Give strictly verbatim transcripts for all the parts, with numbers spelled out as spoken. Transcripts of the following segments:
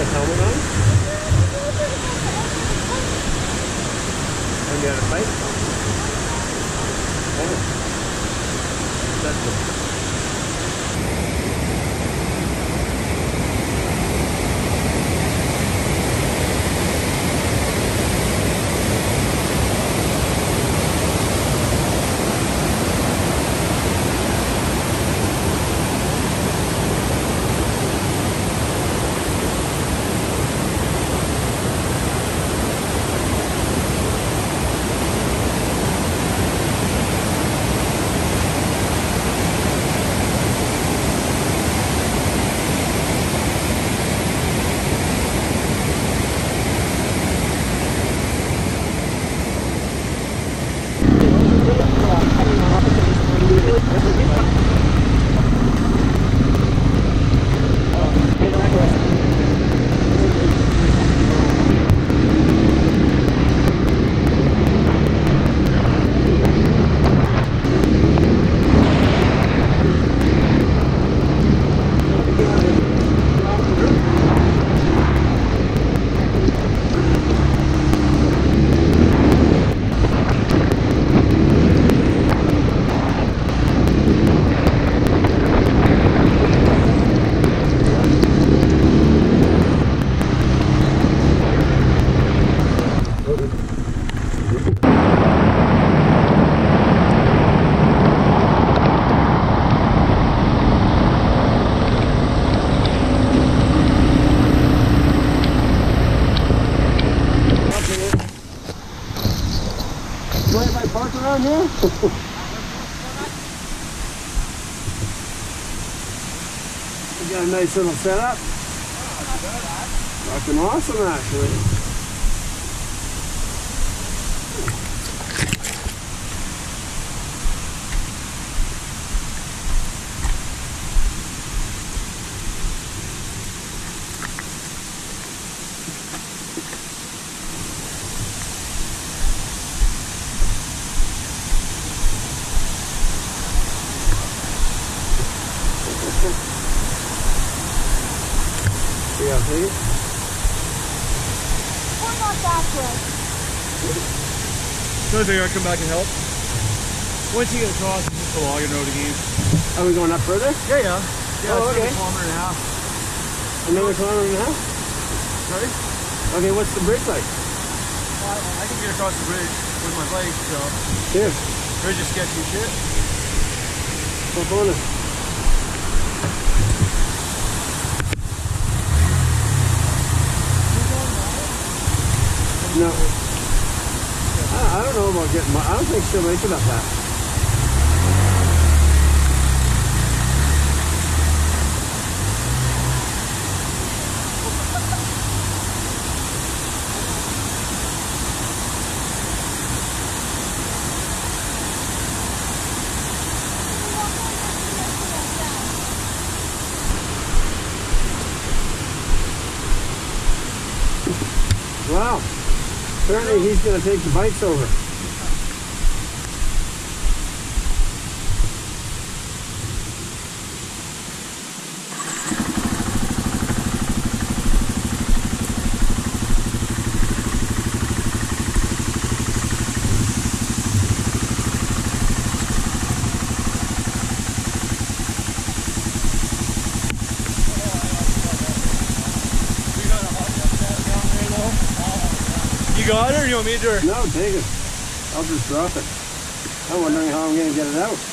his helmet on? And you had a fight? Oh. That's good. Around here? You got a nice little setup. Fucking awesome, actually. Yeah, see? We're not that good. So I figure I'd come back and help. Once you get across, it's just a log and road again. Are we going up further? Yeah, yeah. Yeah, oh, it's okay. a kilometer and a half. Another kilometer and a half? Sorry? Okay, what's the bridge like? Well, I can get across the bridge with my bike, so. Here. Bridge is sketchy as shit. Hop on it. No. I, I don't know about getting my, I don't think she'll make it up that. Wow. Apparently he's going to take the bikes over. You got it, or you want me to do it? No, take it. I'll just drop it. I'm wondering how I'm going to get it out.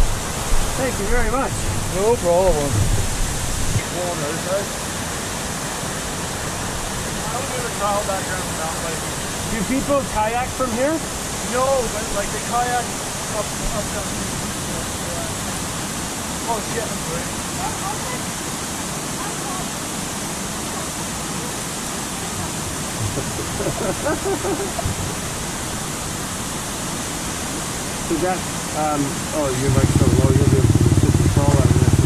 Thank you very much. No problem. Go on the other side. a bit of a trial background from mountain biking. Do people kayak from here? No, but like they kayak up, up down. Oh shit, I'm sorry. So that, um, oh, you're like so low, you'll be able to sit and crawl out of this.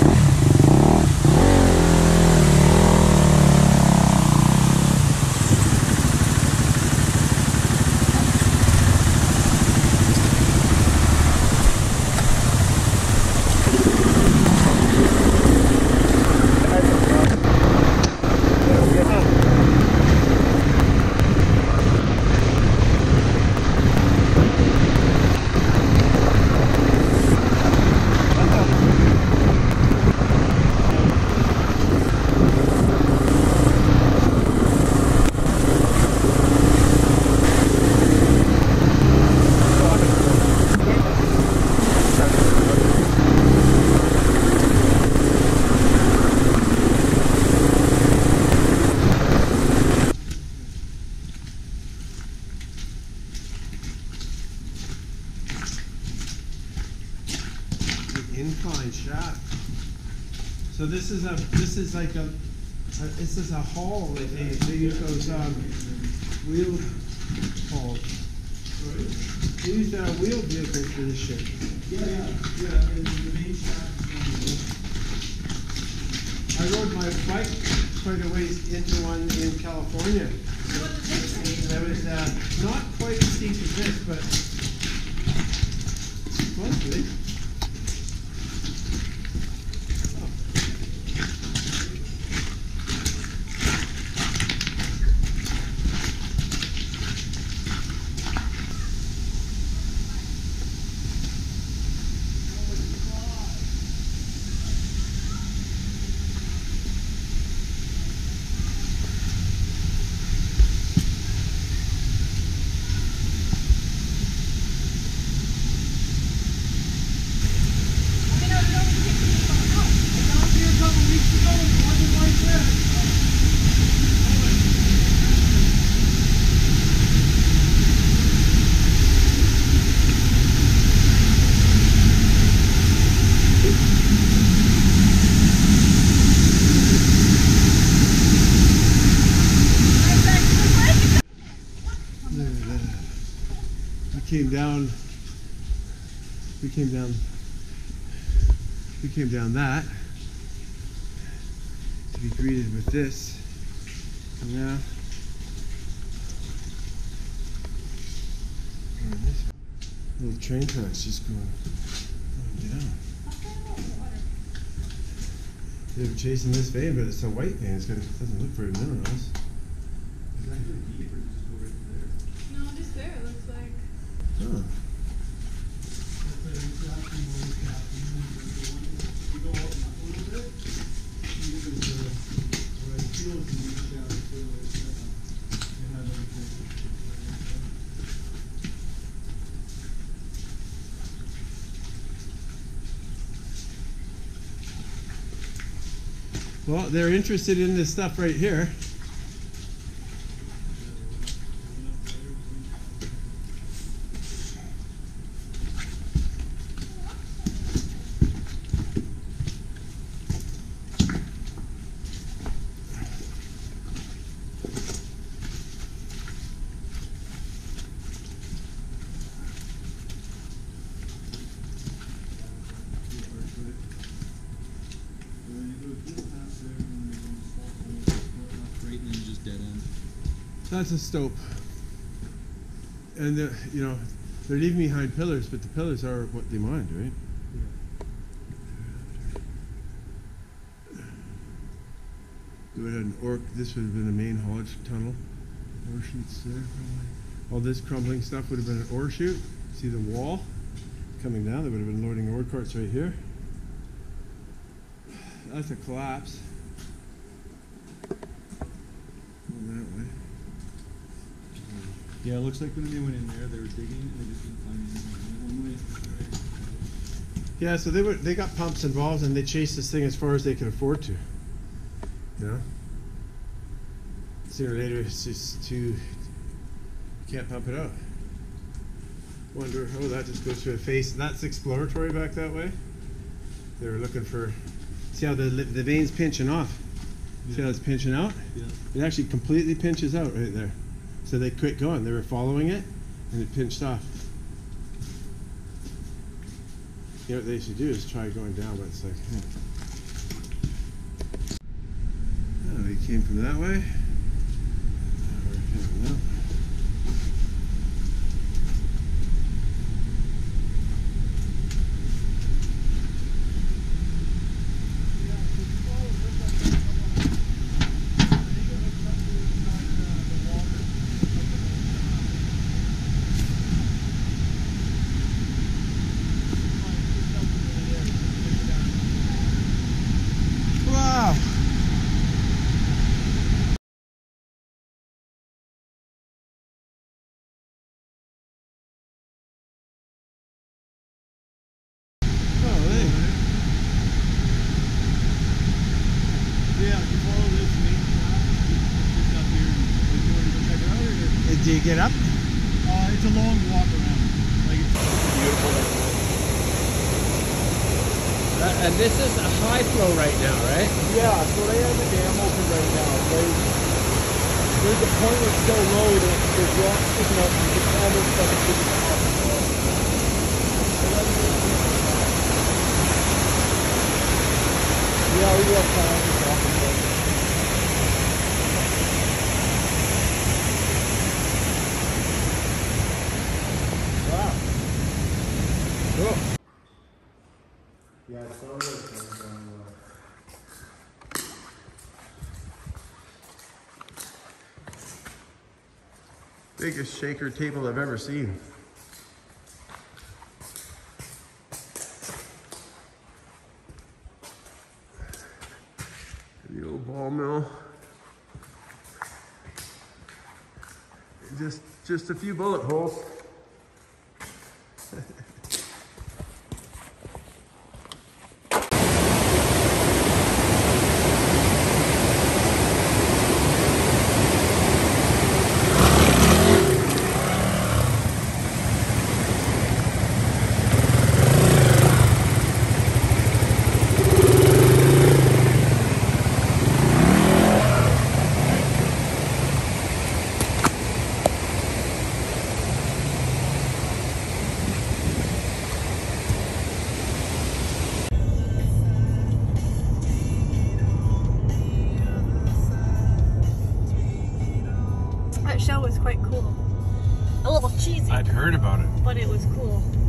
Incline shaft. So this is a this is like a, a this is a haul that they, they use those um, wheel hauls. They use uh, wheel vehicles for this shit. Yeah, yeah, yeah. And the main shaft. I rode my bike quite a ways into one in California. That was uh, not quite as steep as this, but mostly. Came down, we came down, we came down that to be greeted with this, and now, and this little train track's just going, going down. They're chasing this vein, but it's a white vein, it's gonna, it doesn't look very minerals. No, just there, it looks like. Huh. Well, they're interested in this stuff right here. That's a stope, and the, you know, they're leaving behind pillars, but the pillars are what they mined, right? Yeah. They would have an orc. This would have been the main haulage tunnel. Ore chutes there. Probably. All this crumbling stuff would have been an ore chute. See the wall coming down? They would have been loading ore carts right here. That's a collapse. Yeah, it looks like when they went in there, they were digging and they just didn't find anything. Yeah, so they were they got pumps involved and they chased this thing as far as they could afford to. You know? Sooner or later, it's just too. Can't pump it out. Wonder. Oh, that just goes to a face. That's exploratory back that way. They were looking for. See how the the vein's pinching off. Yeah. See how it's pinching out? Yeah. It actually completely pinches out right there. So they quit going. They were following it, and it pinched off. You know what they should do is try going down, but it's like, huh. Oh, they came from that way. Now we're heading up. Wow. Yeah, you follow this main path, just up here, and you want to go check it out, or? Did you get up? Uh, it's a long walk around. Like, it's beautiful. Uh, and this is a high flow right now, right? Yeah, so they have the dam open right now. There's, there's a point where it's so low that there's rocks sticking up, and you can almost like a big top. Yeah, we have time to talk about it. Wow. Cool. Yeah, it's all really fun. Biggest shaker table I've ever seen. The old ball mill. Just, just a few bullet holes. That show was quite cool. A little cheesy, I'd heard about it. but it was cool.